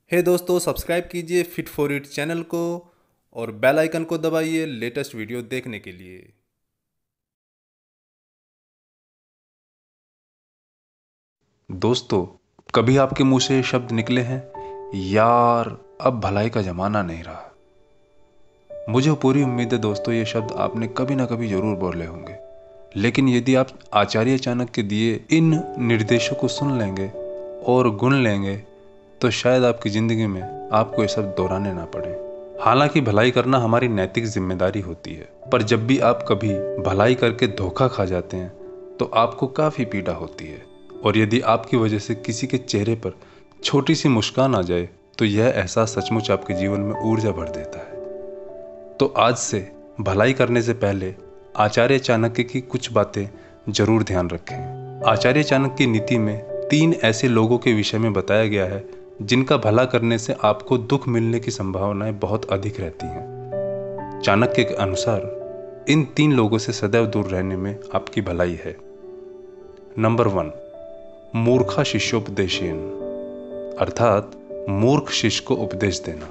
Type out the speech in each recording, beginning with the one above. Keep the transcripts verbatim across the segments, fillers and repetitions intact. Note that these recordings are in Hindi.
हे दोस्तों, सब्सक्राइब कीजिए फिट फॉर इट चैनल को और बेल आइकन को दबाइए लेटेस्ट वीडियो देखने के लिए। दोस्तों, कभी आपके मुंह से ये शब्द निकले हैं, यार अब भलाई का जमाना नहीं रहा। मुझे पूरी उम्मीद है दोस्तों, ये शब्द आपने कभी ना कभी जरूर बोले होंगे। लेकिन यदि आप आचार्य चाणक्य के दिए इन निर्देशों को सुन लेंगे और गुण लेंगे तो शायद आपकी जिंदगी में आपको ये शब्द दोहराने ना पड़े। हालांकि भलाई करना हमारी नैतिक जिम्मेदारी होती है, पर जब भी आप कभी भलाई करके धोखा खा जाते हैं तो आपको काफी पीड़ा होती है। और यदि आपकी वजह से किसी के चेहरे पर छोटी सी मुस्कान आ जाए तो यह एहसास सचमुच आपके जीवन में ऊर्जा भर देता है। तो आज से भलाई करने से पहले आचार्य चाणक्य की कुछ बातें जरूर ध्यान रखें। आचार्य चाणक्य की नीति में तीन ऐसे लोगों के विषय में बताया गया है जिनका भला करने से आपको दुख मिलने की संभावनाएं बहुत अधिक रहती हैं। चाणक्य के अनुसार इन तीन लोगों से सदैव दूर रहने में आपकी भलाई है। नंबर वन, मूर्खा शिष्योपदेशेन, अर्थात मूर्ख शिष्य को उपदेश देना।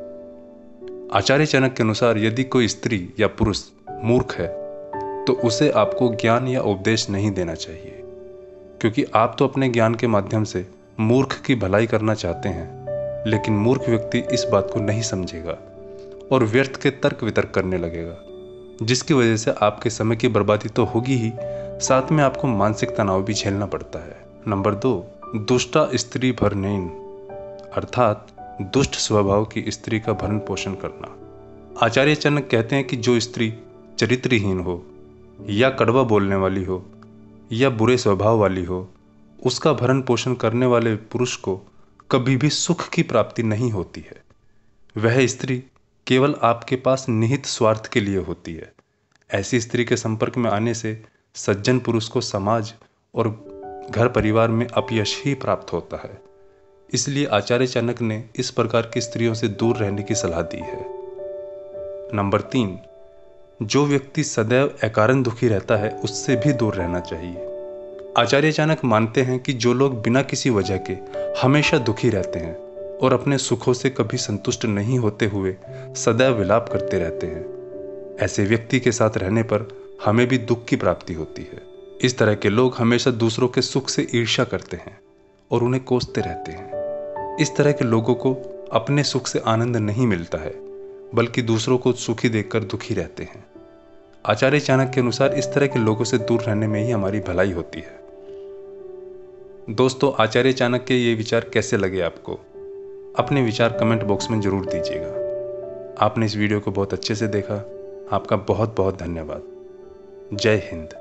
आचार्य चाणक्य के अनुसार यदि कोई स्त्री या पुरुष मूर्ख है तो उसे आपको ज्ञान या उपदेश नहीं देना चाहिए, क्योंकि आप तो अपने ज्ञान के माध्यम से मूर्ख की भलाई करना चाहते हैं, लेकिन मूर्ख व्यक्ति इस बात को नहीं समझेगा और व्यर्थ के तर्क वितर्क करने लगेगा, जिसकी वजह से आपके समय की बर्बादी तो होगी ही, साथ में आपको मानसिक तनाव भी झेलना पड़ता है। नंबर दो, दुष्टा स्त्री भरणेन, अर्थात दुष्ट स्वभाव की स्त्री का भरण पोषण करना। आचार्य चाणक्य कहते हैं कि जो स्त्री चरित्रहीन हो या कड़वा बोलने वाली हो या बुरे स्वभाव वाली हो, उसका भरण पोषण करने वाले पुरुष को कभी भी सुख की प्राप्ति नहीं होती है। वह स्त्री केवल आपके पास निहित स्वार्थ के लिए होती है। ऐसी स्त्री के संपर्क में आने से सज्जन पुरुष को समाज और घर परिवार में अपयश ही प्राप्त होता है। इसलिए आचार्य चाणक्य ने इस प्रकार की स्त्रियों से दूर रहने की सलाह दी है। नंबर तीन, जो व्यक्ति सदैव अकारण दुखी रहता है उससे भी दूर रहना चाहिए। आचार्य चाणक्य मानते हैं कि जो लोग बिना किसी वजह के हमेशा दुखी रहते हैं और अपने सुखों से कभी संतुष्ट नहीं होते हुए सदैव विलाप करते रहते हैं, ऐसे व्यक्ति के साथ रहने पर हमें भी दुख की प्राप्ति होती है। इस तरह के लोग हमेशा दूसरों के सुख से ईर्ष्या करते हैं और उन्हें कोसते रहते हैं। इस तरह के लोगों को अपने सुख से आनंद नहीं मिलता है, बल्कि दूसरों को सुखी देखकर दुखी रहते हैं। आचार्य चाणक्य के अनुसार इस तरह के लोगों से दूर रहने में ही हमारी भलाई होती है। दोस्तों, आचार्य चाणक्य के ये विचार कैसे लगे आपको? अपने विचार कमेंट बॉक्स में जरूर दीजिएगा। आपने इस वीडियो को बहुत अच्छे से देखा, आपका बहुत बहुत धन्यवाद। जय हिंद।